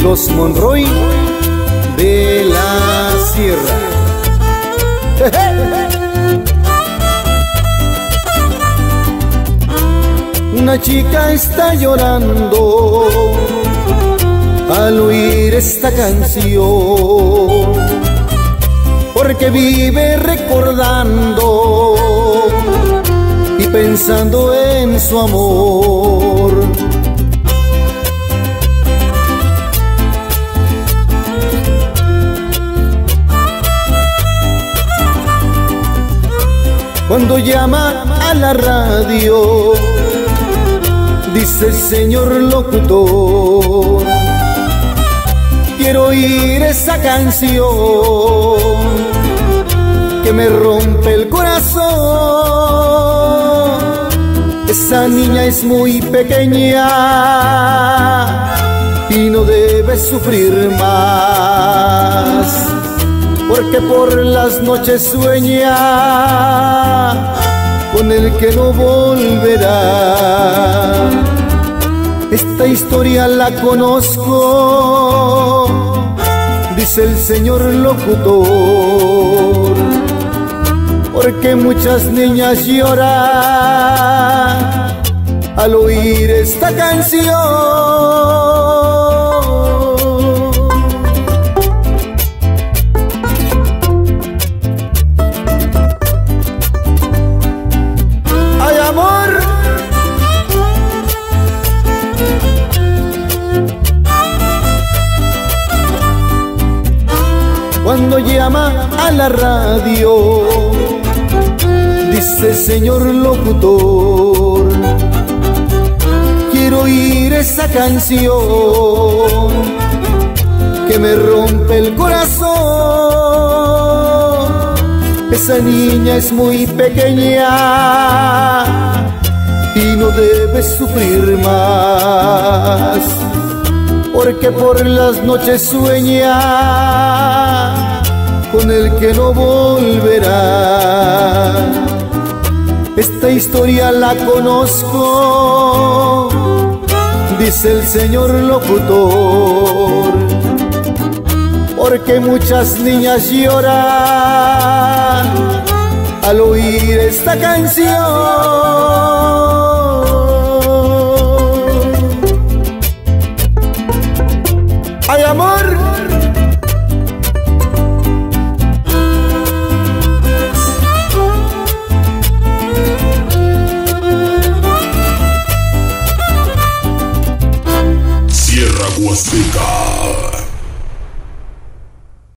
Los Monroy de la Sierra. Una chica está llorando al oír esta canción, porque vive recordando y pensando en su amor. Cuando llama a la radio, dice: señor locutor, quiero oír esa canción que me rompe el corazón. Esa niña es muy pequeña y no debe sufrir más, porque por las noches sueña con el que no volverá. Esta historia la conozco, dice el señor locutor, porque muchas niñas lloran al oír esta canción. Cuando llama a la radio, dice: señor locutor, quiero oír esa canción que me rompe el corazón. Esa niña es muy pequeña y no debe sufrir más, porque por las noches sueña con el que no volverá. Esta historia la conozco, dice el señor locutor, porque muchas niñas lloran al oír esta canción. ¡Ay, amor! Sierra Huasteca.